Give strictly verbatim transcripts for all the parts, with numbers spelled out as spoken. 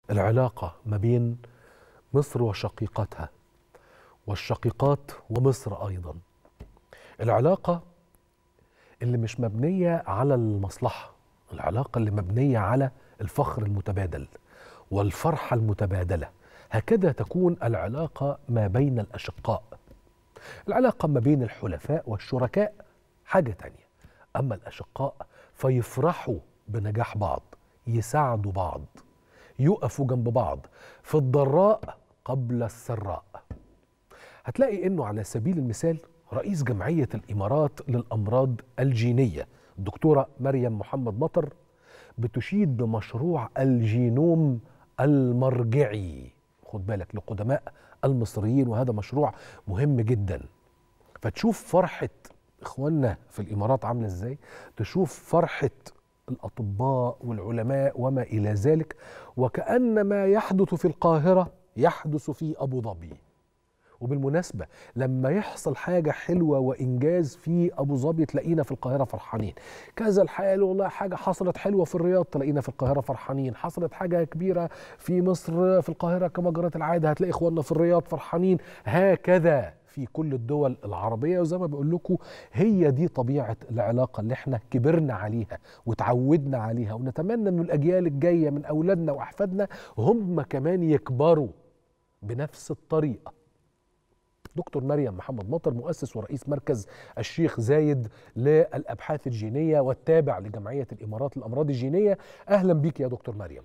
العلاقة ما بين مصر وشقيقتها والشقيقات ومصر أيضا، العلاقة اللي مش مبنية على المصلحة، العلاقة اللي مبنية على الفخر المتبادل والفرحة المتبادلة. هكذا تكون العلاقة ما بين الأشقاء. العلاقة ما بين الحلفاء والشركاء حاجة تانية، أما الأشقاء فيفرحوا بنجاح بعض، يساعدوا بعض، يقفوا جنب بعض في الضراء قبل السراء. هتلاقي إنه على سبيل المثال رئيس جمعية الإمارات للأمراض الجينية الدكتورة مريم محمد مطر بتشيد بمشروع الجينوم المرجعي، خد بالك، لقدماء المصريين، وهذا مشروع مهم جدا. فتشوف فرحة إخواننا في الإمارات عاملة إزاي، تشوف فرحة الأطباء والعلماء وما إلى ذلك، وكأن ما يحدث في القاهرة يحدث في أبو ظبي. وبالمناسبة لما يحصل حاجة حلوة وإنجاز في أبو ظبي تلاقينا في القاهرة فرحانين، كذا الحال والله حاجة حصلت حلوة في الرياض تلاقينا في القاهرة فرحانين، حصلت حاجة كبيرة في مصر في القاهرة كما جرت العادة هتلاقي إخواننا في الرياض فرحانين، هكذا في كل الدول العربية. وزي ما بقول لكم هي دي طبيعة العلاقة اللي احنا كبرنا عليها وتعودنا عليها، ونتمنى أن الأجيال الجاية من أولادنا وأحفادنا هم كمان يكبروا بنفس الطريقة. دكتور مريم محمد مطر مؤسس ورئيس مركز الشيخ زايد للأبحاث الجينية والتابع لجمعية الإمارات للأمراض الجينية. أهلا بك يا دكتور مريم.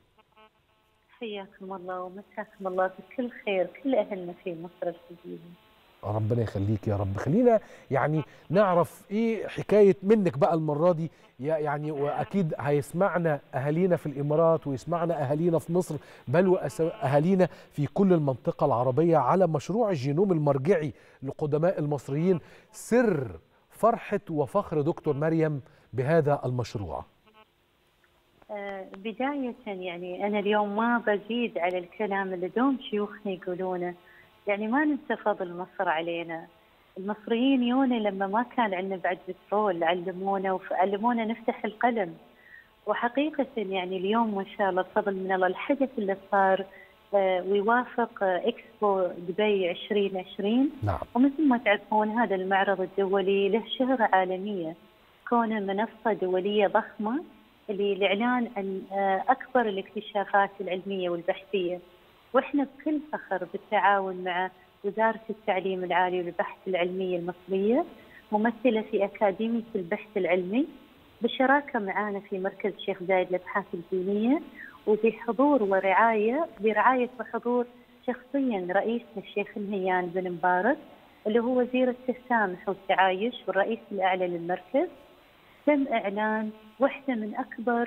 حياكم الله ومساكم الله بكل خير كل أهلنا في مصر الجديدة. ربنا يخليك يا رب. خلينا يعني نعرف ايه حكاية منك بقى المرة دي، يعني واكيد هيسمعنا اهالينا في الامارات ويسمعنا اهالينا في مصر، بل واهالينا في كل المنطقة العربية على مشروع الجينوم المرجعي لقدماء المصريين. سر فرحة وفخر دكتور مريم بهذا المشروع. آه بداية يعني أنا اليوم ما بزيد على الكلام اللي دوم شيوخنا يقولونه، يعني ما ننسى فضل مصر علينا. المصريين يونا لما ما كان عندنا بعد بترول علمونا وعلمونا نفتح القلم، وحقيقة يعني اليوم ما شاء الله بفضل من الله الحدث اللي صار آه ويوافق آه إكسبو دبي عشرين عشرين. نعم. ومثل ما تعرفون هذا المعرض الدولي له شهرة عالمية، كونه منصة دولية ضخمة للإعلان عن آه أكبر الاكتشافات العلمية والبحثية. واحنا بكل فخر بالتعاون مع وزارة التعليم العالي والبحث العلمي المصرية، ممثلة في أكاديمية البحث العلمي، بالشراكة معنا في مركز الشيخ زايد للأبحاث الجينية، وبحضور ورعاية برعاية وحضور شخصيا رئيسنا الشيخ النهيان بن مبارك اللي هو وزير التسامح والتعايش والرئيس الأعلى للمركز. تم إعلان واحدة من أكبر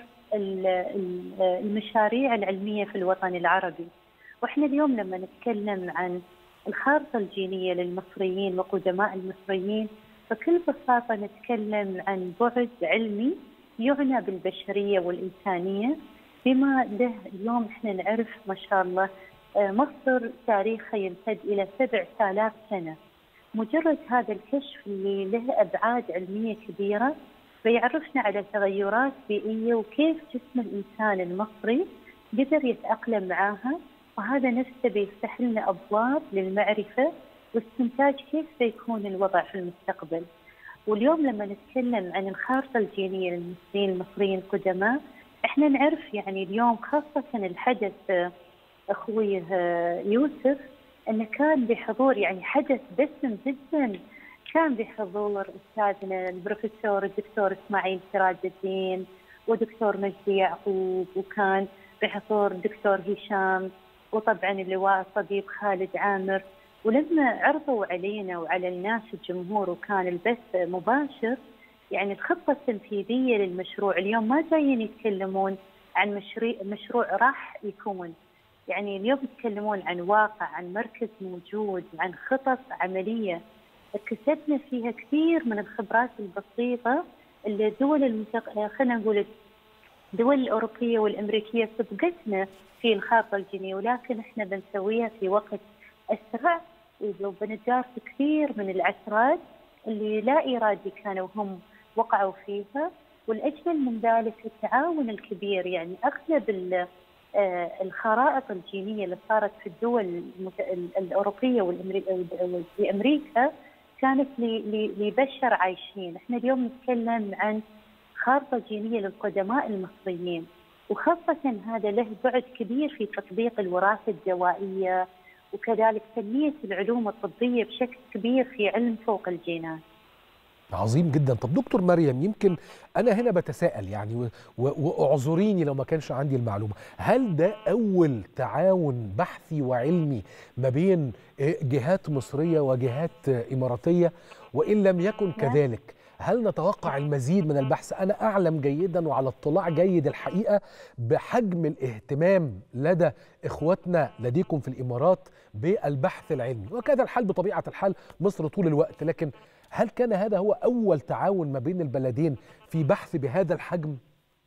المشاريع العلمية في الوطن العربي. واحنا اليوم لما نتكلم عن الخارطة الجينية للمصريين وقدماء المصريين فكل بساطة نتكلم عن بعد علمي يعنى بالبشرية والإنسانية، بما له اليوم احنا نعرف ما شاء الله مصر تاريخها يمتد إلى سبعة آلاف سنة. مجرد هذا الكشف اللي له أبعاد علمية كبيرة بيعرفنا على تغيرات بيئية وكيف جسم الإنسان المصري قدر يتأقلم معاها، وهذا نفسه بيفتح لنا أبواب للمعرفة واستنتاج كيف بيكون الوضع في المستقبل. واليوم لما نتكلم عن الخارطة الجينية للمصريين المصريين القدماء، احنا نعرف يعني اليوم خاصة الحدث أخوي يوسف أنه كان بحضور يعني حدث دسم جدا، كان بحضور أستاذنا البروفيسور الدكتور إسماعيل سراج الدين ودكتور مجدي يعقوب، وكان بحضور دكتور هشام، وطبعا اللواء الطبيب خالد عامر. ولما عرضوا علينا وعلى الناس الجمهور وكان البث مباشر، يعني الخطة التنفيذية للمشروع اليوم ما جايين يتكلمون عن مشروع مشروع راح يكون، يعني اليوم يتكلمون عن واقع، عن مركز موجود، عن خطط عملية اكتسبنا فيها كثير من الخبرات البسيطة اللي الدول المتق... خلينا نقول الدول الأوروبية والأمريكية سبقتنا في الخارطة الجينية، ولكن احنا بنسويها في وقت أسرع وبنتدارس كثير من العثرات اللي لا إرادي كانوا هم وقعوا فيها. والأجمل من ذلك التعاون الكبير، يعني أغلب آه، الخرائط الجينيه اللي صارت في الدول المت... الاوروبيه والامريكا كانت ل... ل... لبشر عايشين. احنا اليوم نتكلم عن خارطه جينيه للقدماء المصريين، وخاصه هذا له بعد كبير في تطبيق الوراثه الدوائيه وكذلك تنميه العلوم الطبيه بشكل كبير في علم فوق الجينات. عظيم جدا. طب دكتور مريم، يمكن أنا هنا بتساءل يعني، واعذريني لو ما كانش عندي المعلومة، هل ده أول تعاون بحثي وعلمي ما بين جهات مصرية وجهات إماراتية؟ وإن لم يكن كذلك هل نتوقع المزيد من البحث؟ أنا أعلم جيدا وعلى اطلاع جيد الحقيقة بحجم الاهتمام لدى إخواتنا لديكم في الإمارات بالبحث العلمي، وكذا الحال بطبيعة الحال مصر طول الوقت، لكن هل كان هذا هو أول تعاون ما بين البلدين في بحث بهذا الحجم؟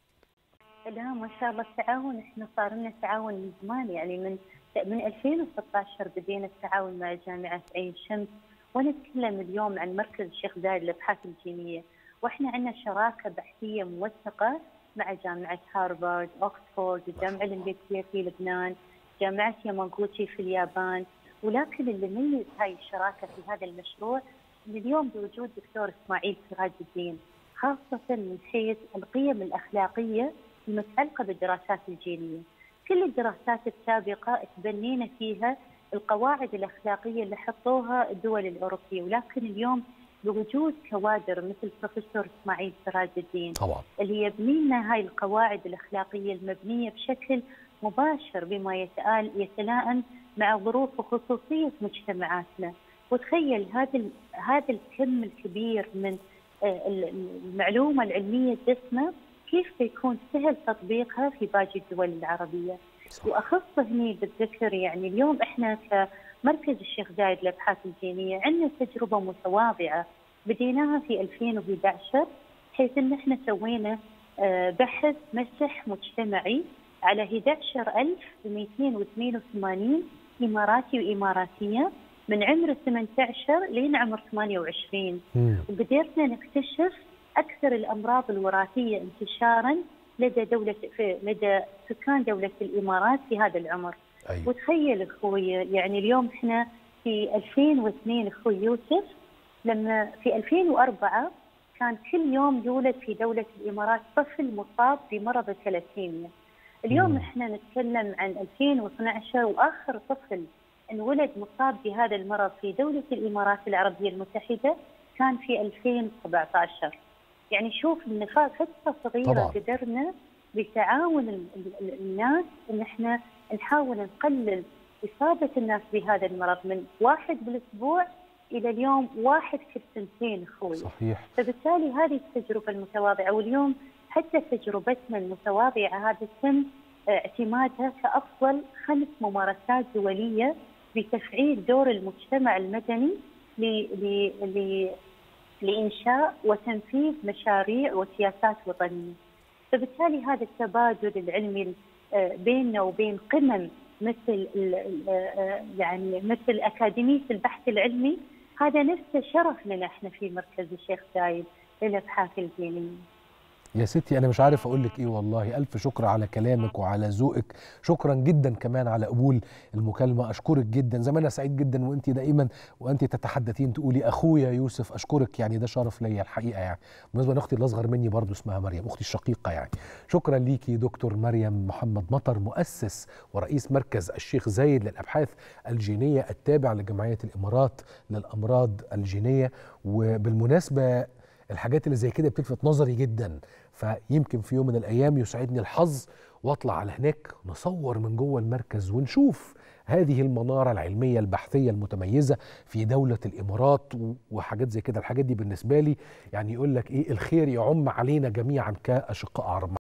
لا ما شاء الله التعاون، احنا صار لنا تعاون من زمان، يعني من من ألفين وستة عشر بدينا التعاون مع جامعة عين شمس، ونتكلم اليوم عن مركز الشيخ زايد للأبحاث الجينية، واحنا عندنا شراكة بحثية موثقة مع جامعة هارفارد، أوكسفورد، الجامعة الأمريكية في لبنان، جامعة ياماغوتشي في اليابان. ولكن اللي ميز هاي الشراكة في هذا المشروع إن اليوم بوجود دكتور إسماعيل سراج الدين، خاصة من حيث القيم الأخلاقية المتعلقة بالدراسات الجينية. كل الدراسات السابقة تبنينا فيها القواعد الأخلاقية اللي حطوها الدول الأوروبية، ولكن اليوم بوجود كوادر مثل بروفيسور إسماعيل سراج الدين طبعا اللي يبني لنا هاي القواعد الأخلاقية المبنية بشكل مباشر بما يتلائم مع ظروف وخصوصية مجتمعاتنا. وتخيل هذا هذا الكم الكبير من المعلومة العلمية الدسمة كيف بيكون سهل تطبيقها في باقي الدول العربية. صح. وأخص هني بالذكر يعني اليوم احنا كمركز الشيخ زايد للأبحاث الجينية عندنا تجربة متواضعة بديناها في ألفين وأحد عشر، حيث ان احنا سوينا بحث مسح مجتمعي على أحد عشر ألف ومئتين واثنين وثمانين إماراتي وإماراتية من عمر ثمانية عشر لين عمر ثمانية وعشرين، وقدرنا نكتشف أكثر الأمراض الوراثية انتشارا لدى دولة في لدى سكان دولة الإمارات في هذا العمر. أيوة. وتخيل أخوي يعني اليوم إحنا في ألفين واثنين أخوي يوسف، لما في ألفين وأربعة كان كل يوم يولد في دولة الإمارات طفل مصاب بمرض الثلاسيميا. اليوم مم. إحنا نتكلم عن ألفين واثني عشر وآخر طفل انولد مصاب بهذا المرض في دولة الإمارات العربية المتحدة كان في ألفين وسبعة عشر. يعني شوف النفاق فترة صغيرة طبعا. قدرنا بتعاون الناس ان احنا نحاول نقلل إصابة الناس بهذا المرض من واحد بالأسبوع إلى اليوم واحد كل سنتين أخوي. صحيح. فبالتالي هذه التجربة المتواضعة، واليوم حتى تجربتنا المتواضعة هذا تم اعتمادها كأفضل خمس ممارسات دولية بتفعيل دور المجتمع المدني ل ل لإنشاء وتنفيذ مشاريع وسياسات وطنية. فبالتالي هذا التبادل العلمي بيننا وبين قمم مثل يعني مثل أكاديمية البحث العلمي، هذا نفسه شرف لنا احنا في مركز الشيخ زايد للأبحاث الجينية. يا ستي أنا مش عارف أقول لك إيه، والله ألف شكر على كلامك وعلى ذوقك، شكرا جدا كمان على قبول المكالمة، أشكرك جدا. زي ما أنا سعيد جدا وأنت دائما وأنت تتحدثين تقولي أخويا يوسف، أشكرك يعني ده شرف ليا الحقيقة. يعني بالنسبة لأختي اللي أصغر مني برضو اسمها مريم، أختي الشقيقة يعني. شكرا ليكي دكتور مريم محمد مطر، مؤسس ورئيس مركز الشيخ زايد للأبحاث الجينية التابع لجمعية الإمارات للأمراض الجينية. وبالمناسبة الحاجات اللي زي كده بتلفت نظري جدا، فيمكن في يوم من الأيام يسعدني الحظ واطلع على هناك نصور من جوه المركز ونشوف هذه المنارة العلمية البحثية المتميزة في دولة الإمارات وحاجات زي كده. الحاجات دي بالنسبة لي يعني يقول لك إيه، الخير يعم علينا جميعا كأشقاء عرب.